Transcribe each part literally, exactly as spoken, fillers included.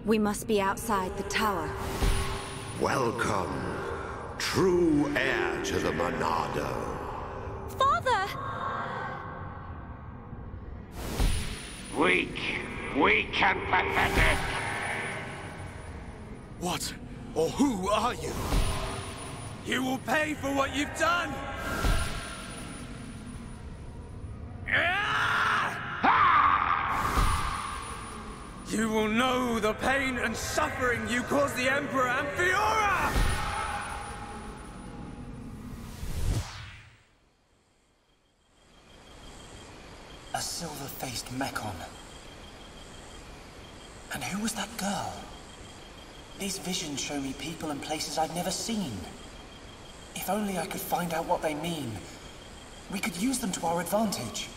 We must be outside the tower. Welcome, true heir to the Monado. Father! Weak. Weak and pathetic. What or who are you? You will pay for what you've done! You will know the pain and suffering you caused the Emperor and Fiora! A silver-faced Mechon. And who was that girl? These visions show me people and places I've never seen. If only I could find out what they mean. We could use them to our advantage.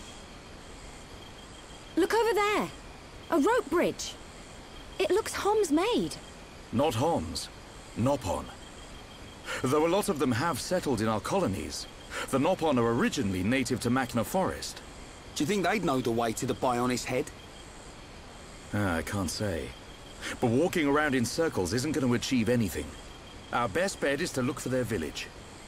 Look over there! A rope bridge. It looks Hom's made. Not Homs. Nopon. Though a lot of them have settled in our colonies, the Nopon are originally native to Machna Forest. Do you think they'd know the way to the Bionis head? Ah, I can't say. But walking around in circles isn't going to achieve anything. Our best bet is to look for their village.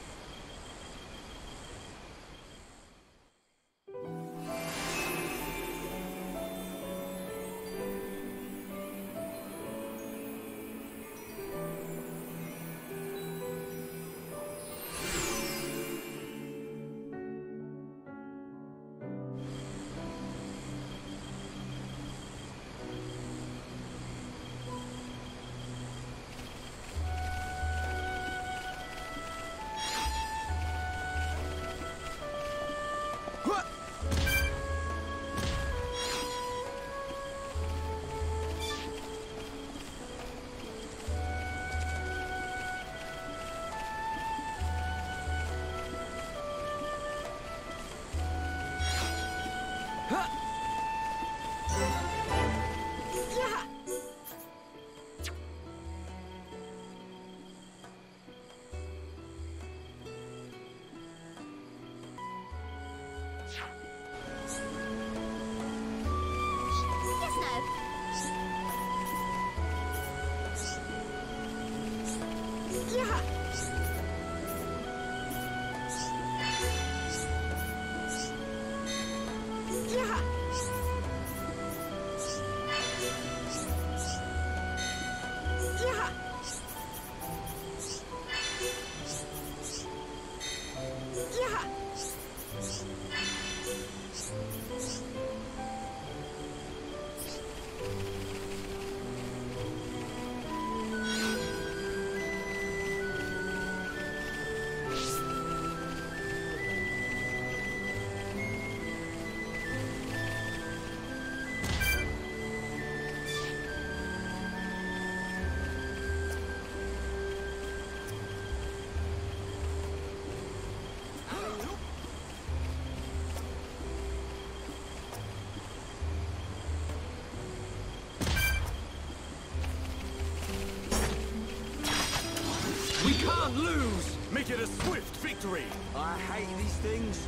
We can't lose! Make it a swift victory! I hate these things.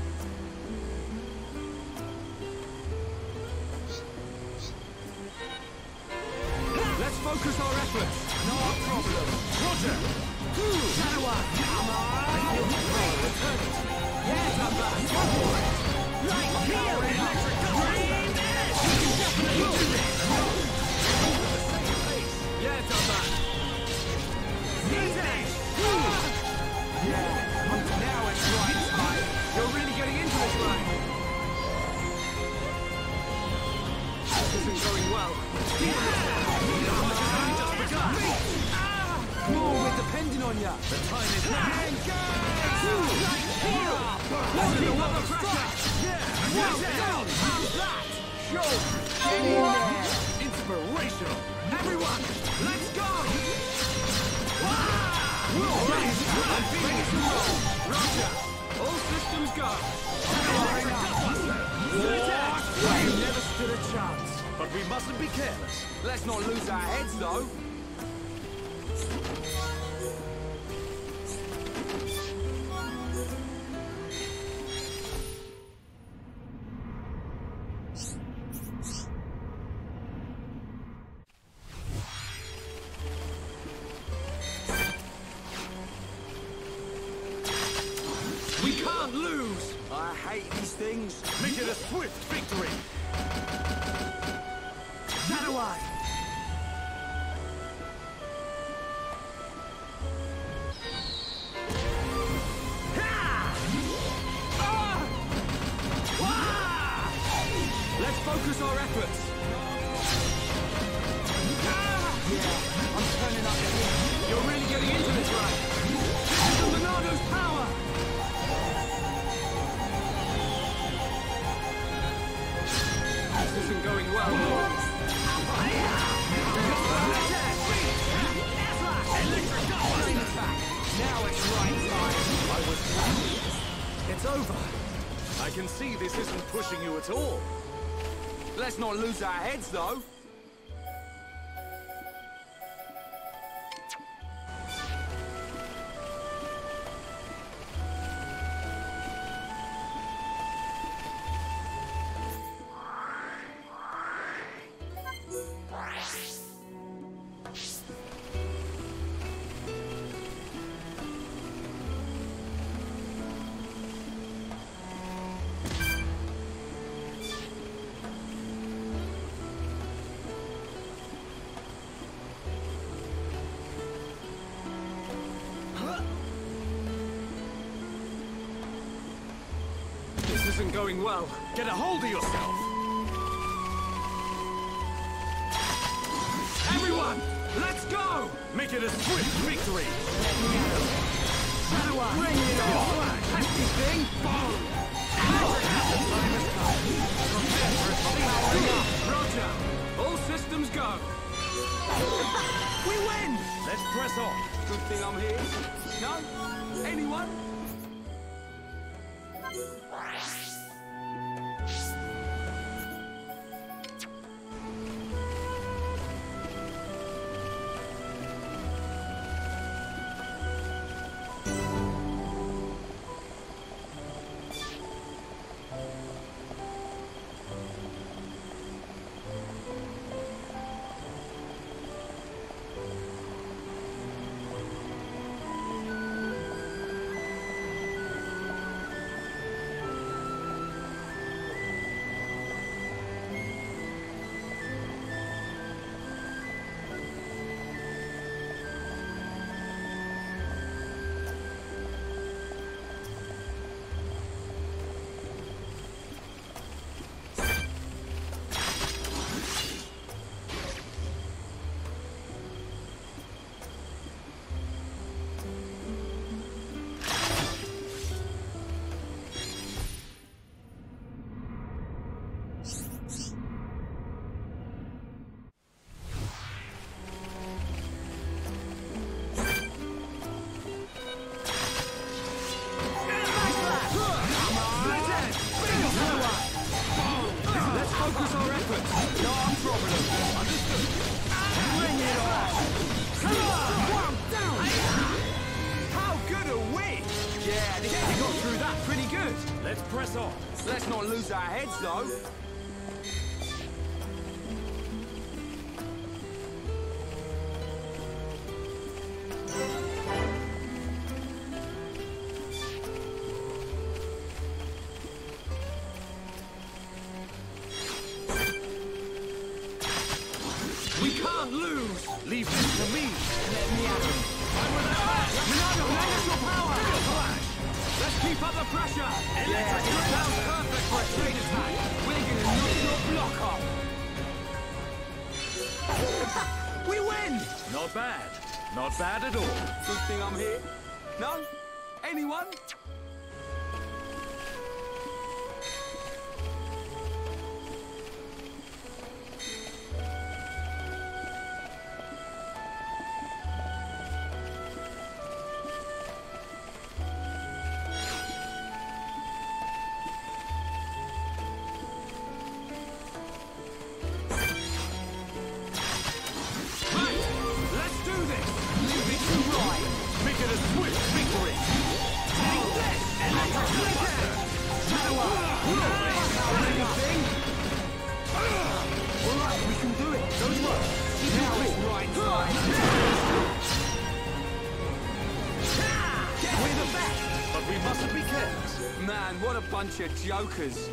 Let's focus our efforts! No problem! Roger! Shadowar! Come on! Return it to me! Yes, I'm back! Go for it! Like here! Electric Green Edge! You can definitely do this! Yes, I'm back! Green Edge! Yeah, now it's right time! You're really getting into this line! This isn't going well. Yeah! Just begun. Oh, we're depending on you. The time is now. Heal. Let's do another pressure. Yeah. Well done. How's that? Show. Get in there. Inspirational. Everyone, let's go. Wow. Right. I'm feeling it. Roger. All systems go. We never stood a chance. But we mustn't be careless. Let's not lose our heads, though. can't lose! I hate these things. Make it a swift victory! Shadow Eye! Let's focus our efforts. Yeah, I'm turning up the heat. You're really getting into this, right? This is the Monado's power! This isn't going well. Electric Train attack! Now it's right time. I was... It's over. I can see this isn't pushing you at all. Let's not lose our heads, though. This isn't going well. Get a hold of yourself! Everyone, let's go! Make it a swift victory! Shadow Eye! Bring it on! Pesky thing! Boom! Powering up! Roger! All systems go! We win! Let's press on! Good thing I'm here. No? Anyone? Focus our efforts. No problem. Understood. Bring it on. Come on. One down. How good are we? Yeah, this we got through that pretty good. Let's press on! Let's not lose our heads, though. We can't lose. Leave this to me! Let me at him. I'm with that. Monado, lend us your power. Let's keep up the pressure. Electric yeah, sounds perfect for a train attack. We're gonna knock your block off. We win. Not bad. Not bad at all. Good thing I'm here. No? Anyone? Make it a swift victory! What a bunch of jokers.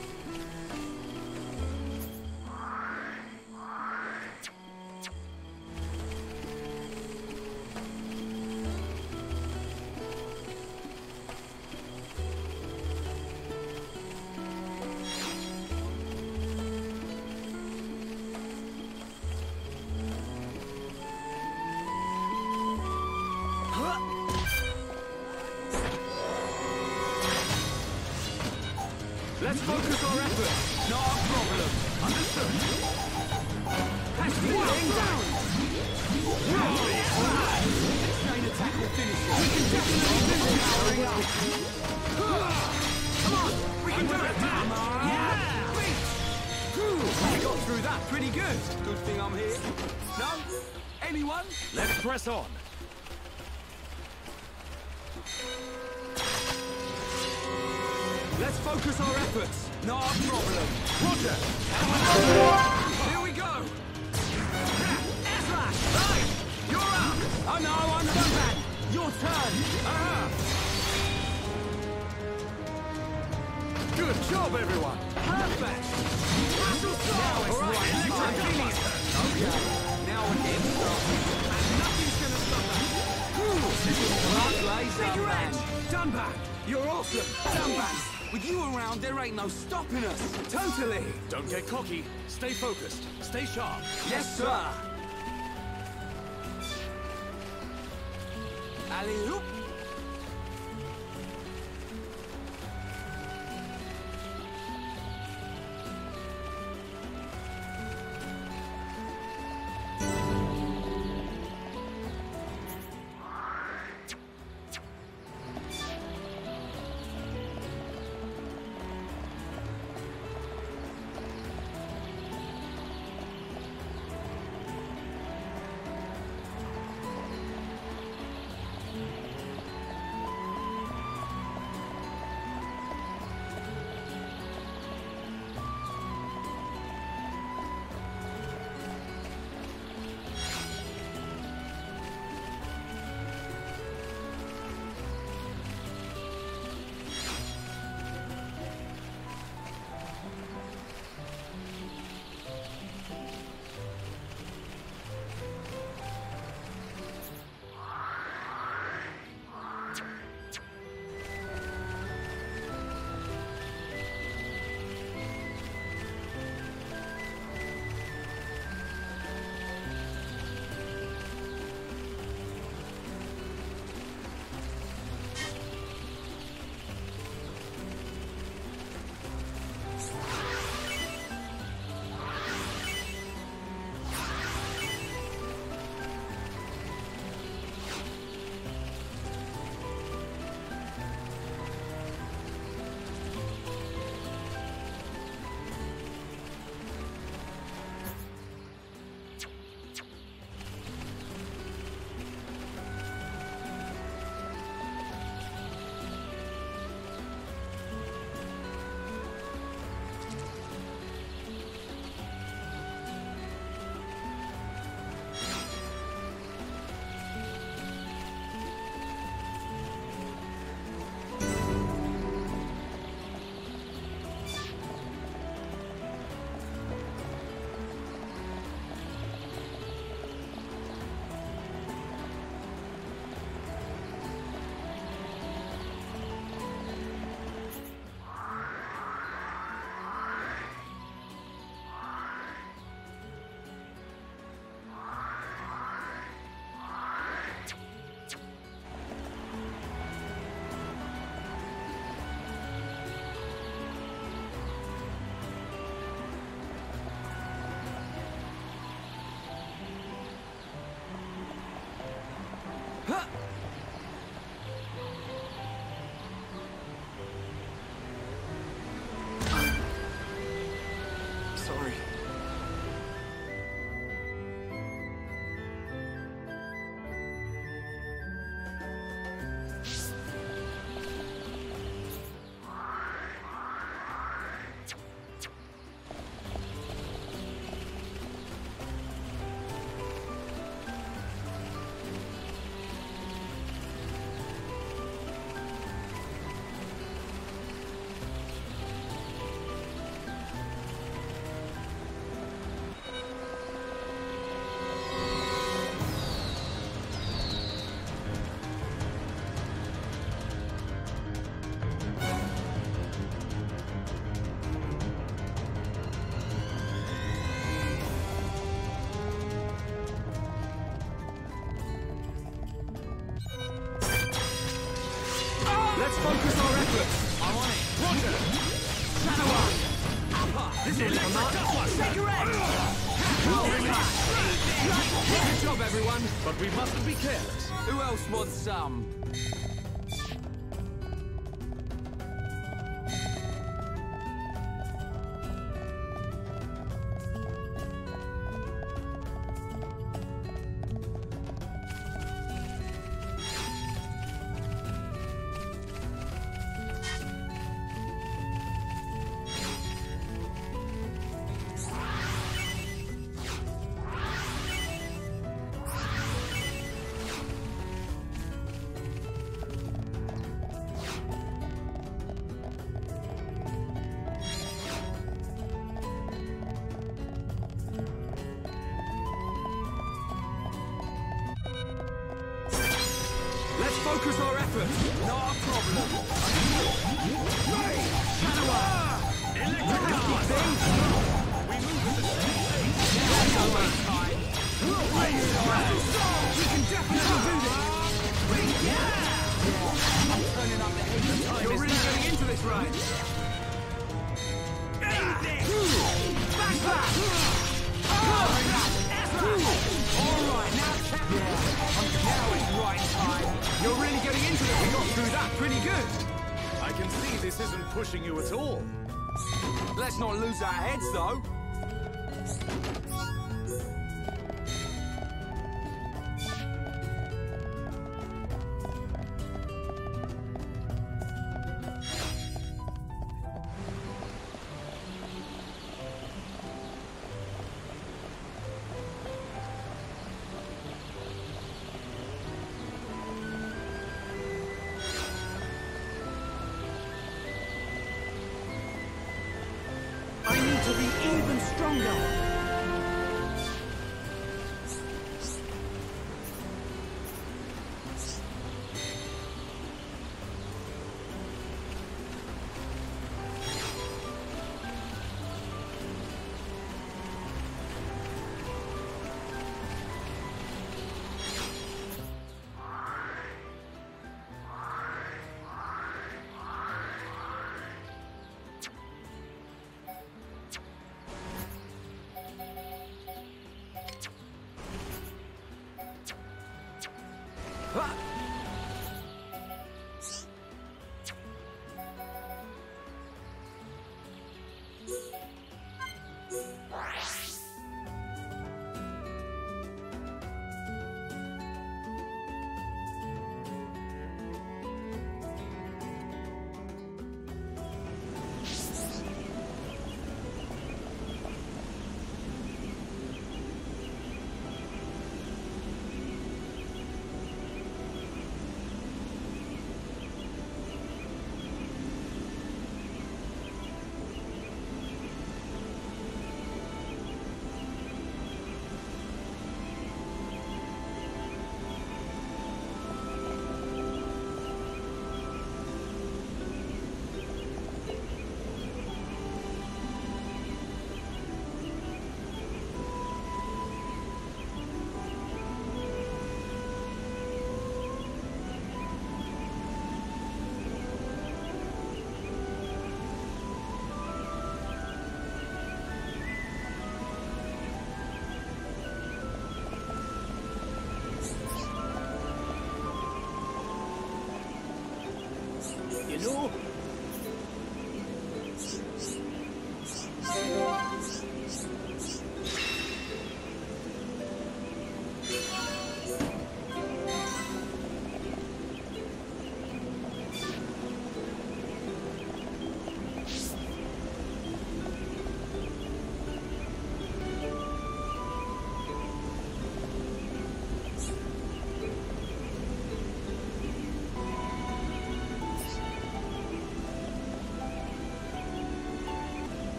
Let's focus our efforts. Not a problem. Understood. Has to be down. Chain attack will finish it. We can definitely finish it. Hurry up. Come on. We can do it. Come on. Yeah. We got through that pretty good. Good thing I'm here. No? Anyone? Let's press on. Let's focus our efforts. Not a problem. Roger! Here we go. Air slash. Right. You're up. Oh no, I'm done back. Your turn. Uh-huh. Good job, everyone! Perfect. Now it's right. Electric. Okay. Now we're getting started. And nothing's gonna stop us. Take your edge. Dunback. You're awesome. Dunback. With you around, there ain't no stopping us. Totally. Don't get cocky. Stay focused. Stay sharp. Yes, sir. Alley-oop. This is electric. Take your edge. Good job, everyone. But we mustn't be careless. Who else wants some? Let's focus our efforts. Not a problem. We move with the same pace. No waste time. We can definitely do this. I'm turning up the heat of time. You're really getting into this, right? Back back. All right, now tap. Now it's right time. You're really getting into it. We got through that pretty good. I can see this isn't pushing you at all. Let's not lose our heads, though. I need to be even stronger.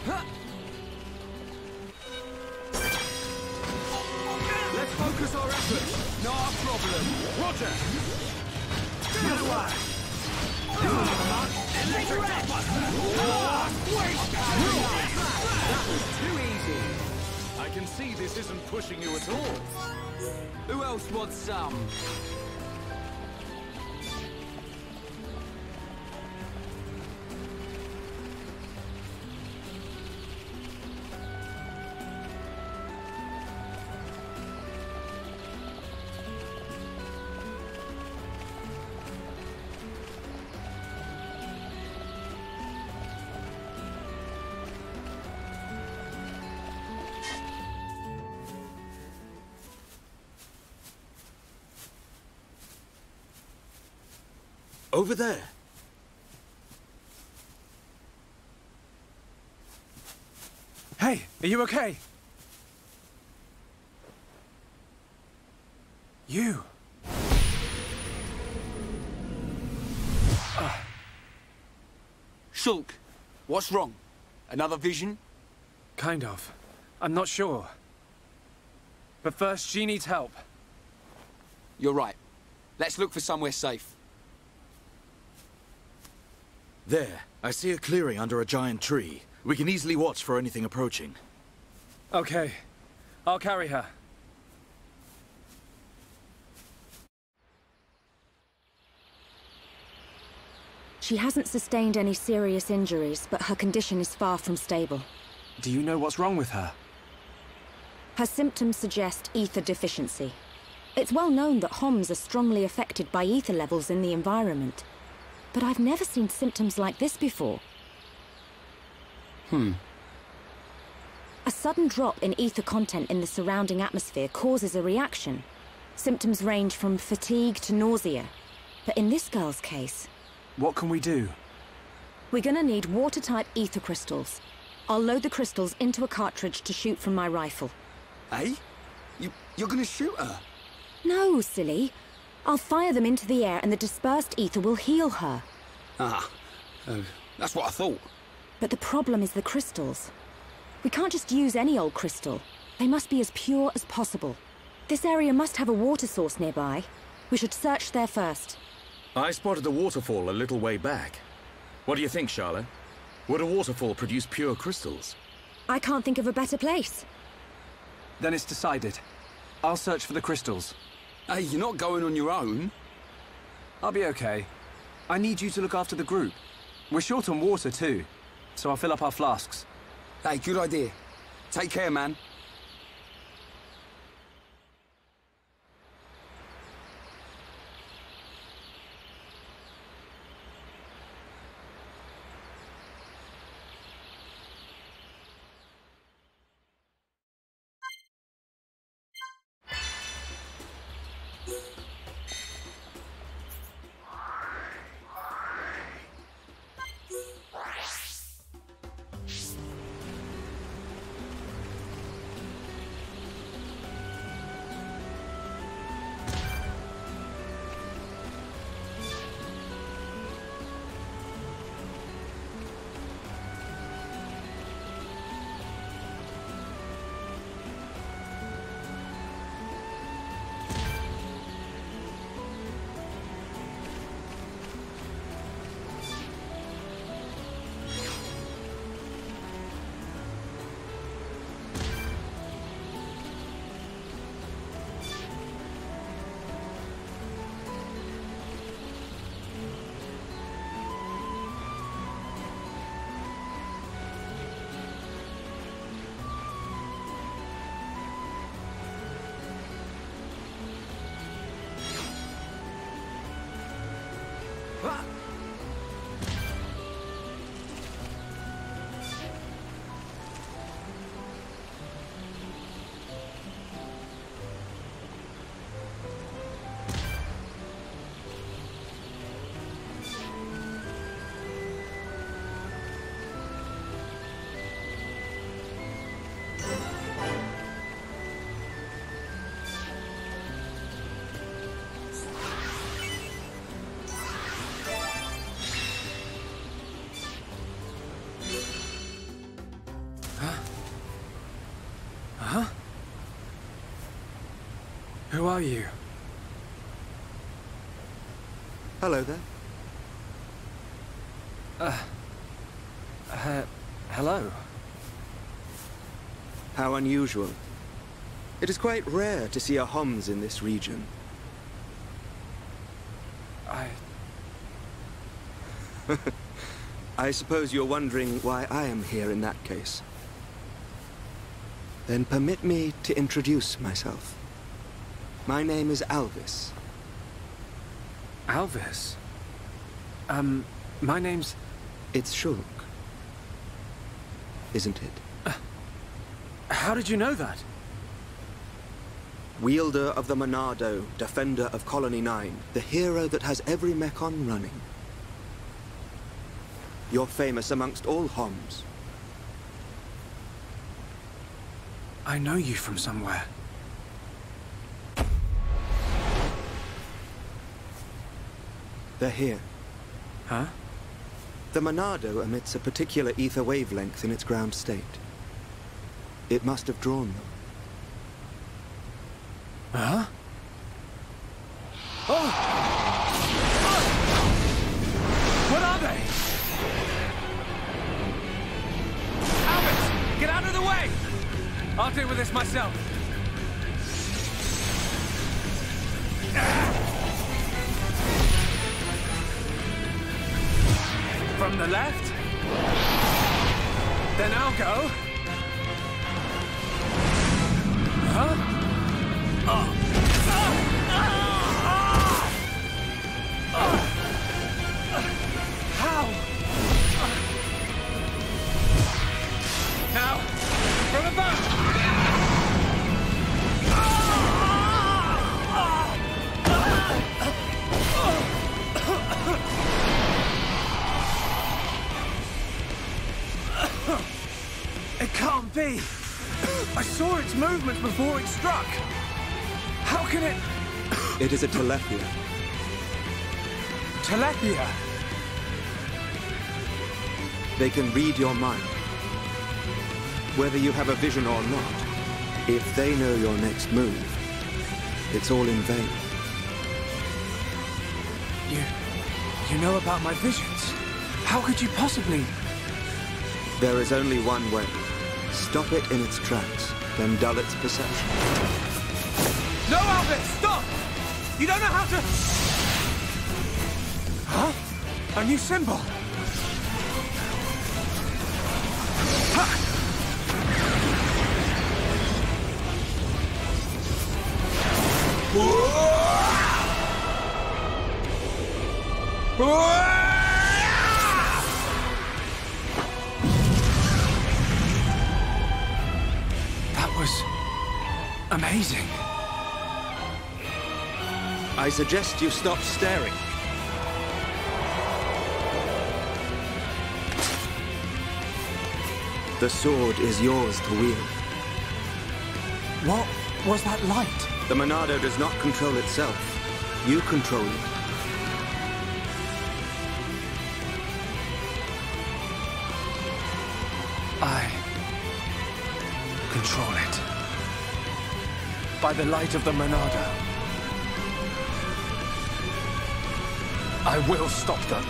Let's focus our efforts. Not a problem. Roger. Skylark. Electric Buster. That was too easy. I can see this isn't pushing you at all. Who else wants some? Over there. Hey, are you okay? You. Uh. Shulk, what's wrong? Another vision? Kind of. I'm not sure. But first, she needs help. You're right. Let's look for somewhere safe. There. I see a clearing under a giant tree. We can easily watch for anything approaching. Okay. I'll carry her. She hasn't sustained any serious injuries, but her condition is far from stable. Do you know what's wrong with her? Her symptoms suggest ether deficiency. It's well known that Homs are strongly affected by ether levels in the environment. But I've never seen symptoms like this before. Hmm. A sudden drop in ether content in the surrounding atmosphere causes a reaction. Symptoms range from fatigue to nausea. But in this girl's case... What can we do? We're gonna need water-type ether crystals. I'll load the crystals into a cartridge to shoot from my rifle. Eh? You, you're gonna shoot her? No, silly. I'll fire them into the air and the dispersed ether will heal her. Ah, uh, that's what I thought. But the problem is the crystals. We can't just use any old crystal. They must be as pure as possible. This area must have a water source nearby. We should search there first. I spotted a waterfall a little way back. What do you think, Charlotte? Would a waterfall produce pure crystals? I can't think of a better place. Then it's decided. I'll search for the crystals. Hey, you're not going on your own. I'll be okay. I need you to look after the group. We're short on water too, so I'll fill up our flasks. Hey, good idea. Take care, man. Huh? Who are you? Hello there. Uh... Uh... Hello. How unusual. It is quite rare to see a Homs in this region. I... I suppose you're wondering why I am here in that case. Then permit me to introduce myself. My name is Alvis. Alvis? Um, my name's... It's Shulk. Isn't it? Uh, how did you know that? Wielder of the Monado, defender of Colony nine, the hero that has every Mechon running. You're famous amongst all Homs. I know you from somewhere. They're here. Huh? The Monado emits a particular ether wavelength in its ground state. It must have drawn them. Huh? Oh! What are they? Alvis! Get out of the way! I'll deal with this myself. From the left? Then I'll go. Huh? Oh. How? Now, from above! It can't be! I saw its movements before it struck! How can it... It is a Telepia. Telepia? They can read your mind. Whether you have a vision or not, if they know your next move, it's all in vain. You... you know about my visions? How could you possibly... There is only one way. Stop it in its tracks, then dull its perception. No, Alvis! Stop! You don't know how to... Huh? A new symbol? Ha! That was... amazing. I suggest you stop staring. The sword is yours to wield. What was that light? The Monado does not control itself. You control it. I control it. By the light of the Monado. I will stop them.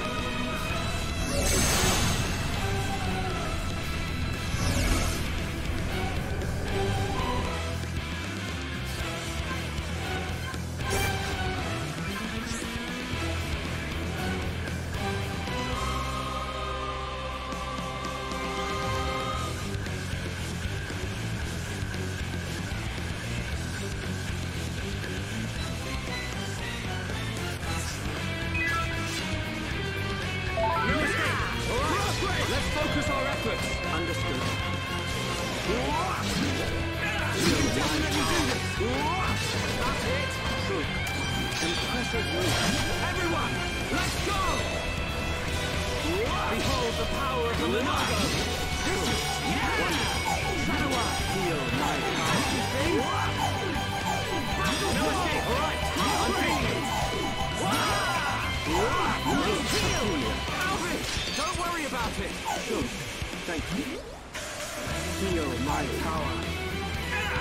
Thank you. Feel my power.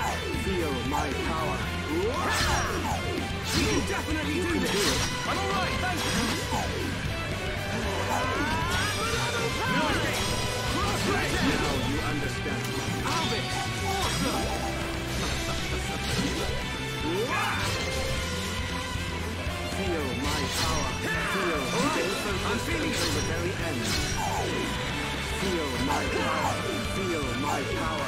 Feel my power. You can definitely do this. I'm all right, thank you. Now you understand. Alvin, awesome. Feel my power. Feel. I'm feeling it. The very end. Feel my power. Feel my power.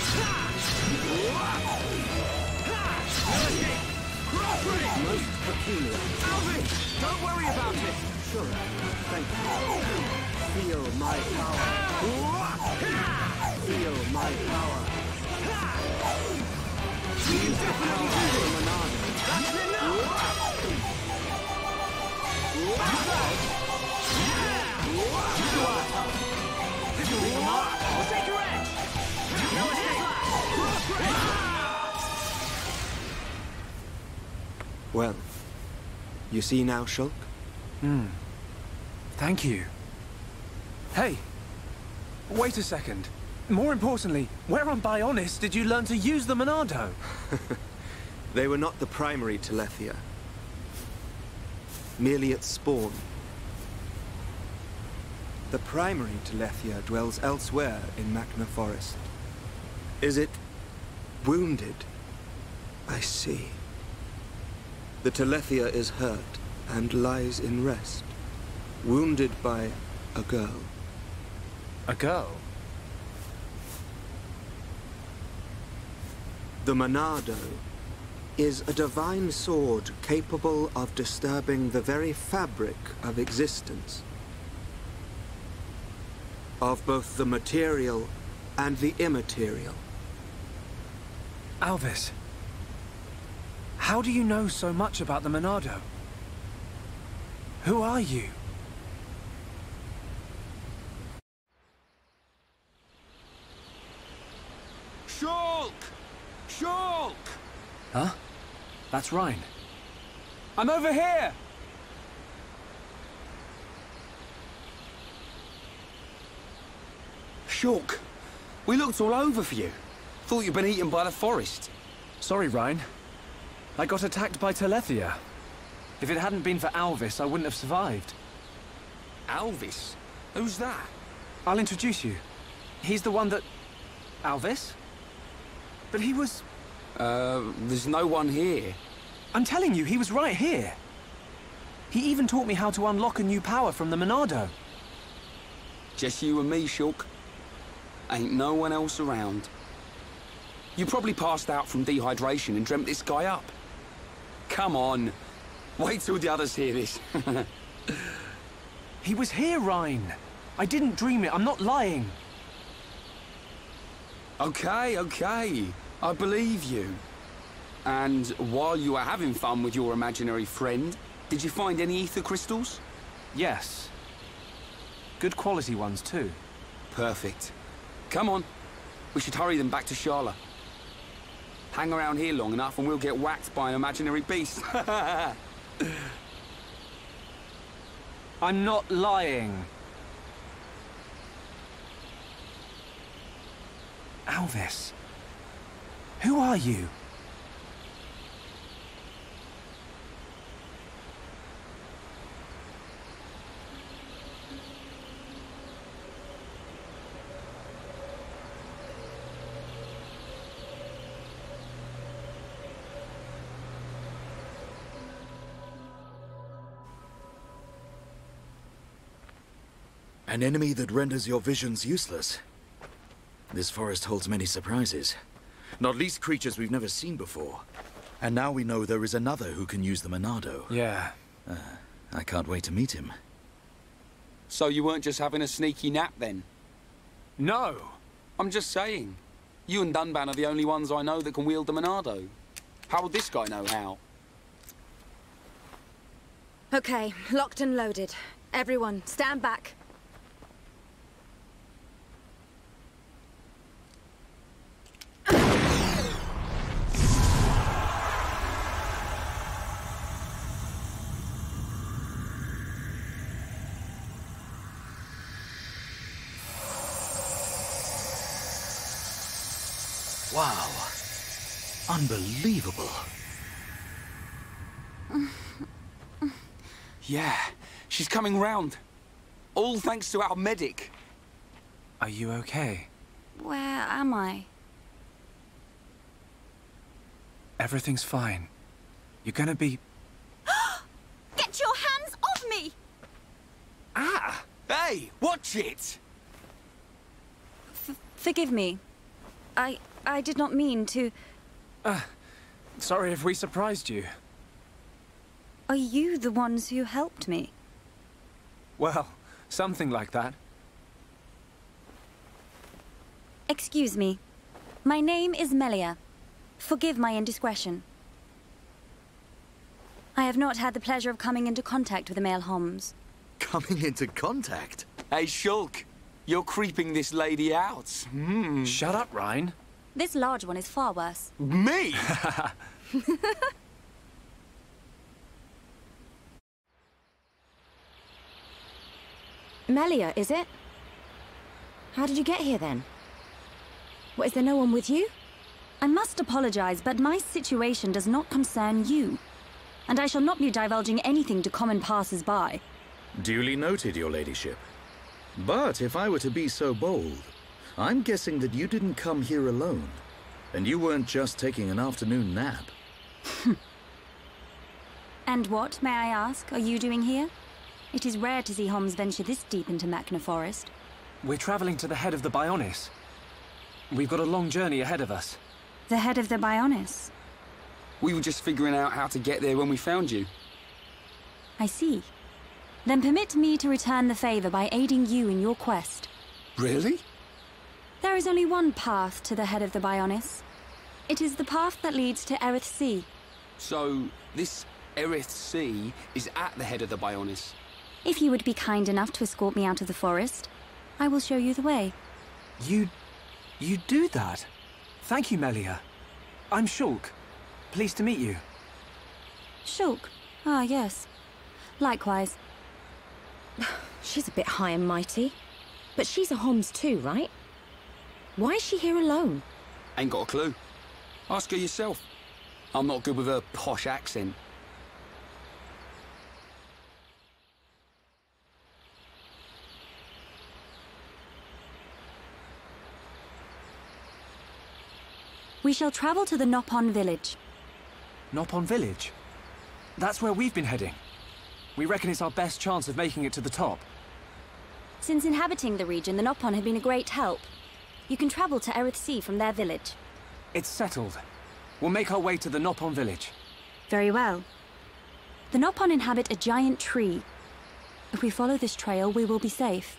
Most peculiar. Alvin, don't worry about it. Sure. Thank you. Feel my power. Feel my power. Use the power of the Monado. That's enough. I'll take your edge. No escape. Well, you see now, Shulk? Hmm. Thank you. Hey, wait a second. More importantly, where on Bionis did you learn to use the Monado? They were not the primary Telethia. Merely its spawn. The primary Telethia dwells elsewhere in Machna Forest. Is it wounded? I see. The Telethia is hurt and lies in rest, wounded by a girl. A girl? The Monado is a divine sword capable of disturbing the very fabric of existence. Of both the material and the immaterial. Alvis, how do you know so much about the Monado? Who are you? Shulk! Shulk! Huh? That's Rhine. I'm over here! Shulk, we looked all over for you. Thought you'd been eaten by the forest. Sorry, Rhine. I got attacked by Telethia. If it hadn't been for Alvis, I wouldn't have survived. Alvis? Who's that? I'll introduce you. He's the one that... Alvis? But he was... Uh, there's no one here. I'm telling you, he was right here. He even taught me how to unlock a new power from the Monado. Just you and me, Shulk. Ain't no one else around. You probably passed out from dehydration and dreamt this guy up. Come on. Wait till the others hear this. He was here, Rhine. I didn't dream it. I'm not lying. Okay, okay. I believe you. And while you were having fun with your imaginary friend, did you find any ether crystals? Yes. Good quality ones, too. Perfect. Come on. We should hurry them back to Shala. Hang around here long enough and we'll get whacked by an imaginary beast. I'm not lying. Alvis, who are you? An enemy that renders your visions useless. This forest holds many surprises. Not least creatures we've never seen before. And now we know there is another who can use the Monado. Yeah. Uh, I can't wait to meet him. So you weren't just having a sneaky nap then? No. I'm just saying. You and Dunban are the only ones I know that can wield the Monado. How would this guy know how? Okay, locked and loaded. Everyone, stand back. Wow. Unbelievable. Yeah, she's coming round. All thanks to our medic. Are you okay? Where am I? Everything's fine. You're gonna be... Get your hands off me! Ah! Hey, watch it! F forgive me. I... I did not mean to... Uh, sorry if we surprised you. Are you the ones who helped me? Well, something like that. Excuse me. My name is Melia. Forgive my indiscretion. I have not had the pleasure of coming into contact with the male Homs. Coming into contact? Hey, Shulk, you're creeping this lady out. Hmm. Shut up, Ryan. This large one is far worse. Me? Melia, is it? How did you get here then? What, is there no one with you? I must apologize, but my situation does not concern you. And I shall not be divulging anything to common passers-by. Duly noted, your ladyship. But if I were to be so bold, I'm guessing that you didn't come here alone. And you weren't just taking an afternoon nap. And what, may I ask, are you doing here? It is rare to see Homs venture this deep into Machna Forest. We're traveling to the head of the Bionis. We've got a long journey ahead of us. The head of the Bionis? We were just figuring out how to get there when we found you. I see. Then permit me to return the favor by aiding you in your quest. Really? There is only one path to the head of the Bionis. It is the path that leads to Erith Sea. So, this Erith Sea is at the head of the Bionis. If you would be kind enough to escort me out of the forest, I will show you the way. You... you do that? Thank you, Melia. I'm Shulk. Pleased to meet you. Shulk? Ah, yes. Likewise. She's a bit high and mighty. But she's a Homs too, right? Why is she here alone? Ain't got a clue. Ask her yourself. I'm not good with her posh accent. We shall travel to the Nopon village. Nopon village? That's where we've been heading. We reckon it's our best chance of making it to the top. Since inhabiting the region, the Nopon have been a great help. You can travel to Erith Sea from their village. It's settled. We'll make our way to the Nopon village. Very well. The Nopon inhabit a giant tree. If we follow this trail, we will be safe.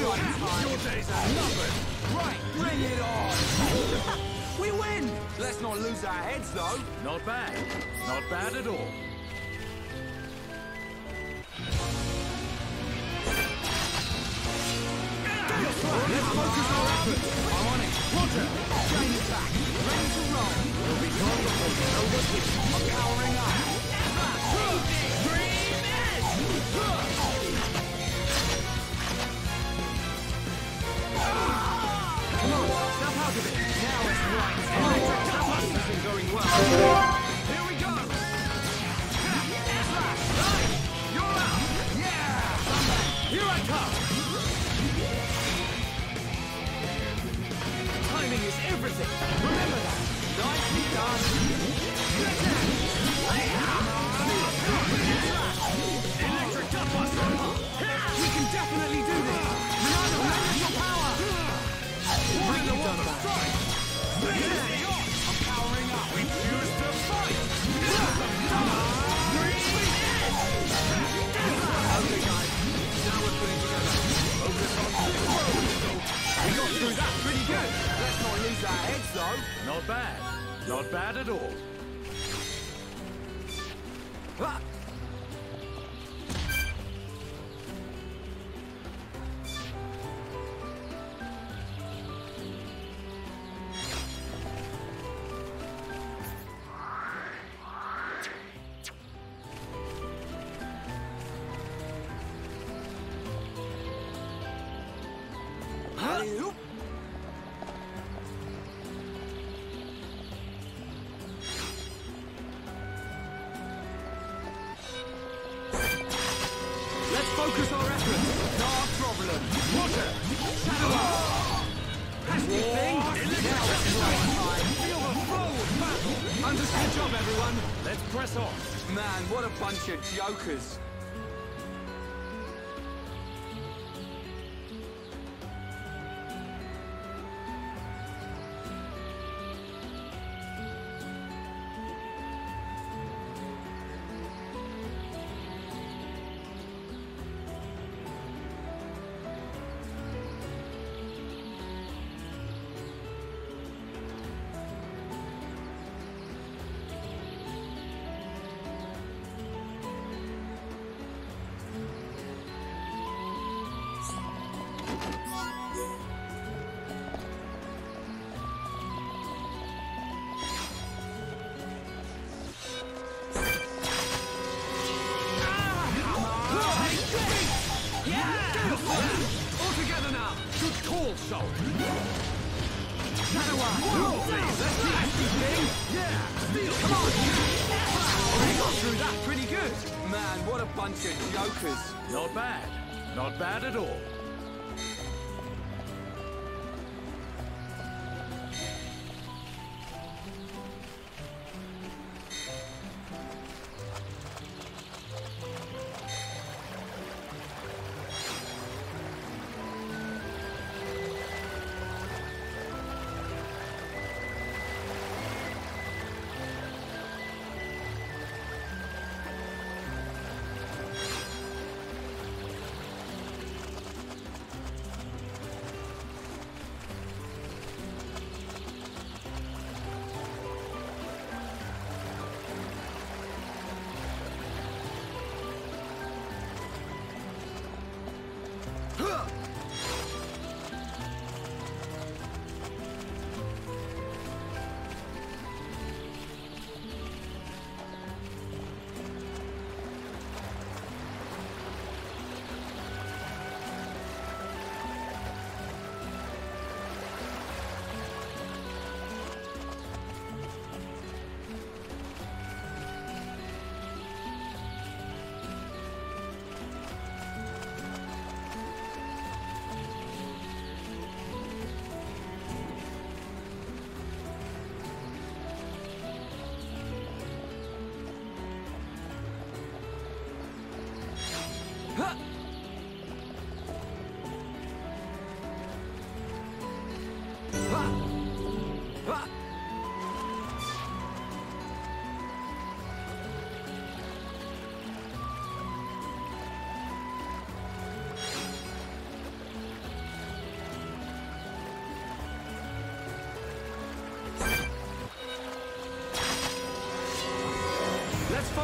Your days are numbered. Right, bring it on! We win! Let's not lose our heads, though. Not bad. Not bad at all. Let's focus our efforts. I'm on it. Roger. Train is back. Ready to roll. We'll be gone before you know what's hit. I'm powering up. Come on, snap out of it. Now it's right. This isn't going well. Here we go. Slash. Right. You're out. Yeah. Here I come. Timing is everything. Remember that. Nicely done. Electric Gutbuster. We can definitely do this. Renata, lend your power. Bring the water strike. I'm powering up. We choose to fight. Okay, guys. Now we're putting together. Focus on the We got through that pretty good. Let's not lose our heads, though. Not bad. Not bad at all. Ah. Alley-oop. Let's focus our efforts. No problem. Roger. Shadow up. Nasty thing. Now it's right time. Feel the flow of battle. Understood job, everyone. Let's press on. Man, what a bunch of jokers. All together now. Good call, Soul. Shadow Eye. Move, please. Let's keep this thing. Yeah. Steal. Come on. We got through that pretty good. Man, what a bunch of jokers. Not bad. Not bad at all.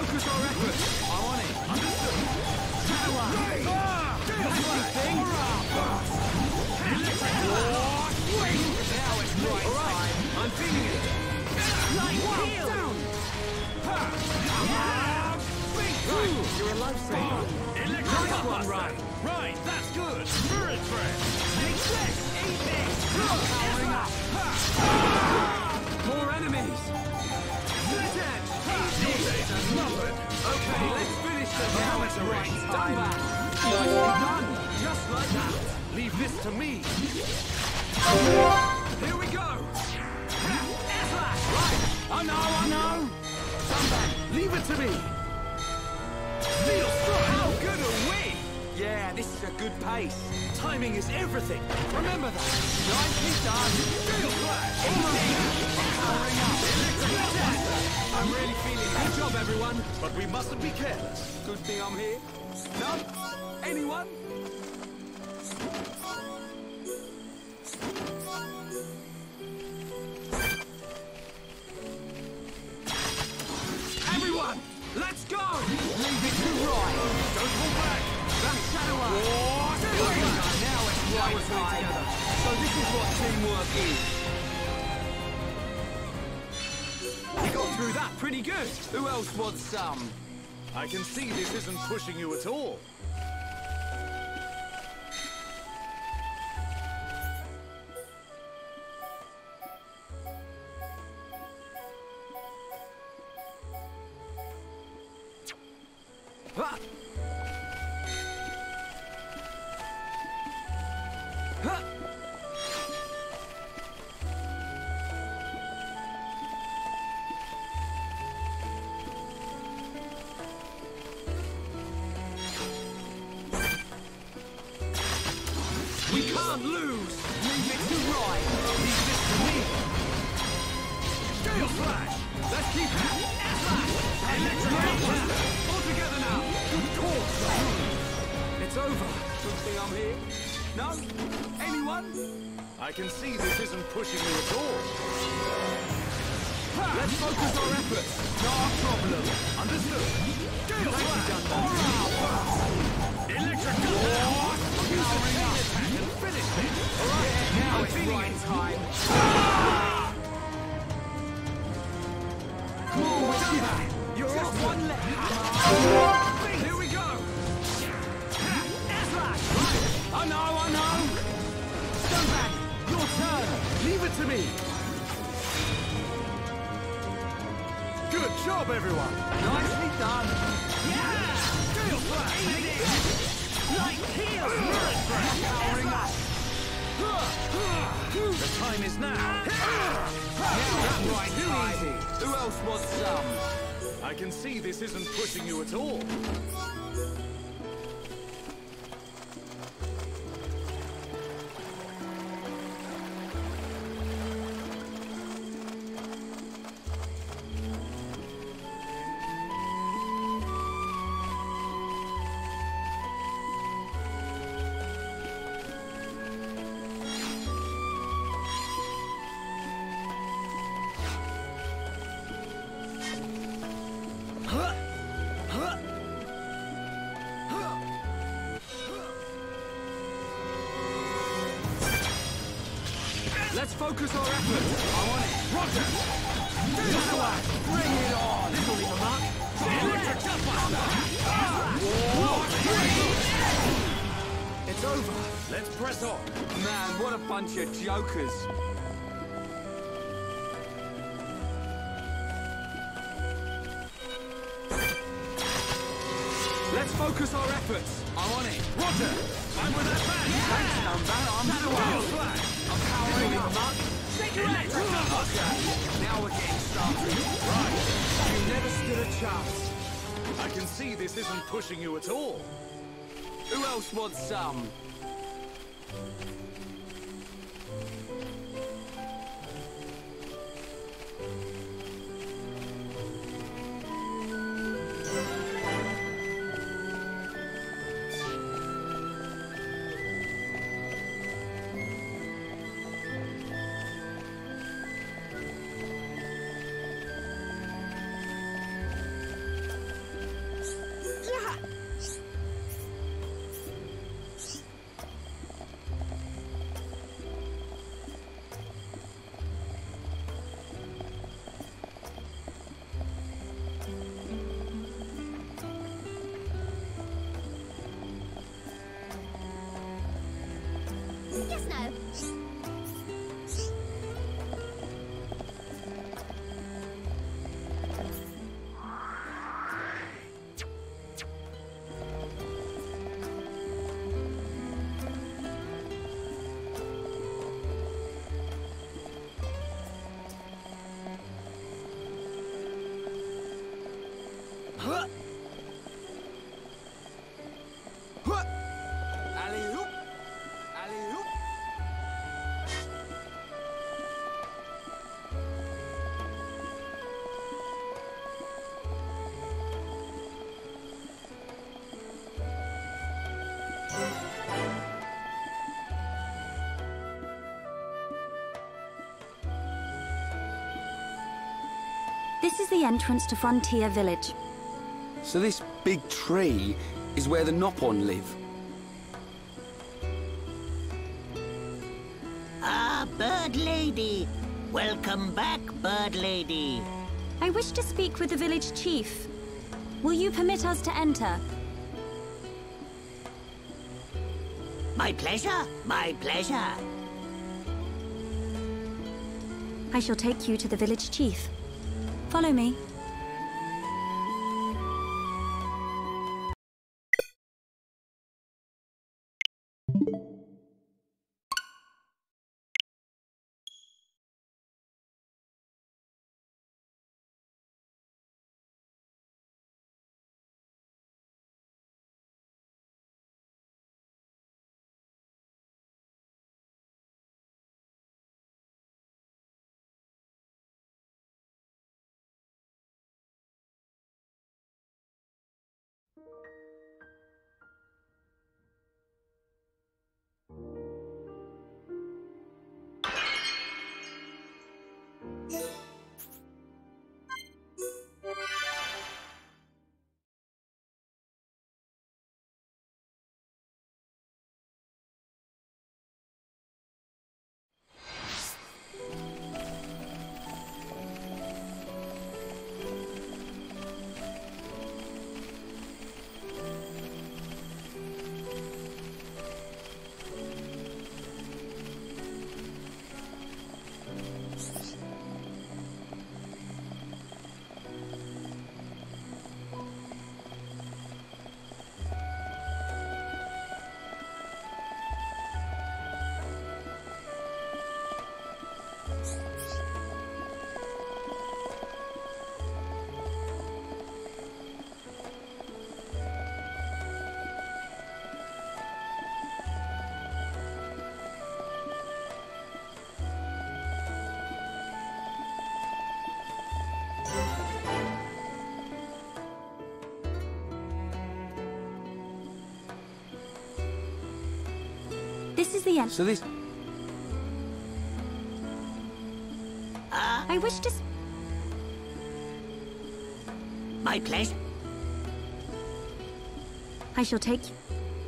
focus our efforts. I'm on it. Understood. Shadow Eye. Ah! That's the thing. Electric Blast. Wait. Now it's right time. I'm feeling it. Light Heal. Down. Ha. Right. You're a lifesaver. Electric Nice one, right. Right. That's good. Spirit Thread. Take this. Eat this. Powering up. More enemies. Split Edge. Easy. Nothing. Okay, let's finish them. Now it's right. Done that. Nicely done. Just like that. Leave this to me. Here we go. S-Lash. Right. Oh no, oh no. Done that. Leave it to me. Steel Strike. How good are we? Yeah, this is a good pace. Timing is everything. Remember that. Nicely done. Steel Flash. Powering up. I'm really feeling it. Good job, everyone. But we mustn't be careless. Good thing I'm here. No? Anyone? Everyone, let's go! Leave it to right. Don't pull back. That's Shadow Eye. Now it's right time. So this is what teamwork is. We got through that pretty good. Who else wants some? I can see this isn't pushing you at all. Ha! Ha! We can't lose! Leave it to right! Leave this to me! Gale Flash! Let's keep it! S-Lash! Electric Buster! All together now! Good course! It's over! Good thing I'm here. No? Anyone? I can see this isn't pushing you at all. Ha! Let's focus our efforts! No problem! Understood! Gale Flash! Electric Buster! Powering up! Finish it! Alright, yeah, now I'm it's right time. Cool, we're done that! You're just one left! Here we go! S-Lash! Right! Oh no, oh no! Stoneback! Your turn! Leave it to me! Good job, everyone! Nicely done! Yeah! Steel Flash! Light Heal! Powering up! The time is now! Now that's right, too easy! Who else wants some? I can see this isn't pushing you at all. Let's focus our efforts. I'm on it. Roger. Shadow! Bring it on. This will leave a mark. Electric Buster. It's over. Let's press on. Man, what a bunch of jokers. Let's focus our efforts. I'm on it. Roger. I'm with that man. Yeah. Thanks, Stonebat. I'm Shadow Flash. I'm powering up. Take your electric Buster. Now we're getting started. Right. You never stood a chance. I can see this isn't pushing you at all. Who else wants some? us know. Alley-oop! Alley-oop! This is the entrance to Frontier Village. So this big tree is where the Nopon live. Ah, Bird Lady. Welcome back, Bird Lady. I wish to speak with the village chief. Will you permit us to enter? My pleasure, my pleasure. I shall take you to the village chief. Follow me. This is the end. So this... Ah, I wish to... s- my pleasure. I shall take you.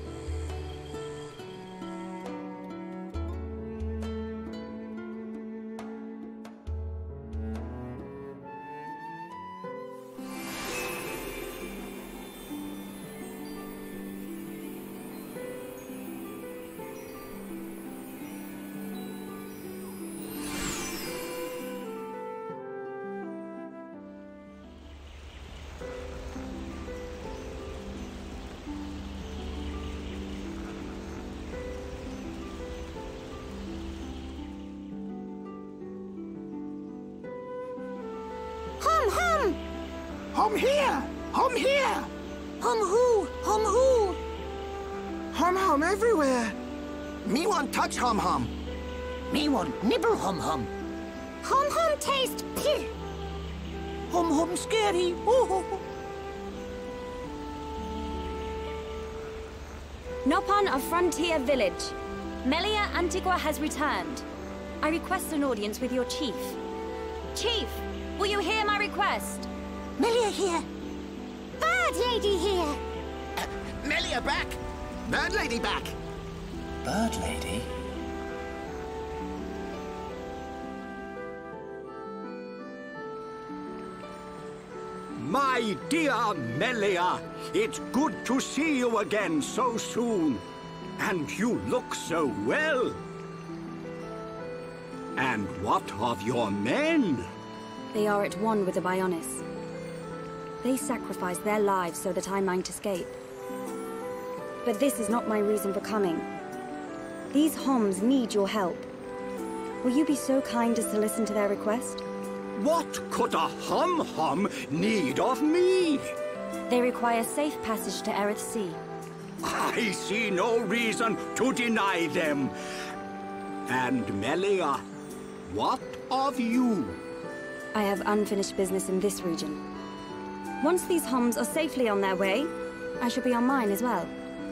Hum hum! Hum here! Hum here! Hum who? Hum who? Hum hum everywhere! Me want touch hum hum. Me want nibble hum hum. Hum hum taste pih. Hum hum scary. Ooh. Nopon of Frontier Village. Melia Antigua has returned. I request an audience with your chief. Chief, will you hear my request? Melia here. Bird Lady here. Uh, Melia back! Bird Lady back! Bird Lady? My dear Melia, it's good to see you again so soon. And you look so well. And what of your men? They are at one with the Bionis. They sacrificed their lives so that I might escape. But this is not my reason for coming. These Homs need your help. Will you be so kind as to listen to their request? What could a Hom-Hom need of me? They require safe passage to Aerith Sea. I see no reason to deny them. And Melia, what of you? I have unfinished business in this region. Once these Homs are safely on their way, I shall be on mine as well.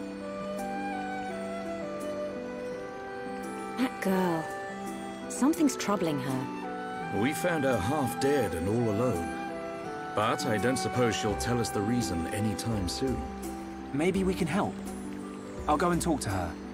That girl. Something's troubling her. We found her half dead and all alone. But I don't suppose she'll tell us the reason anytime soon. Maybe we can help. I'll go and talk to her.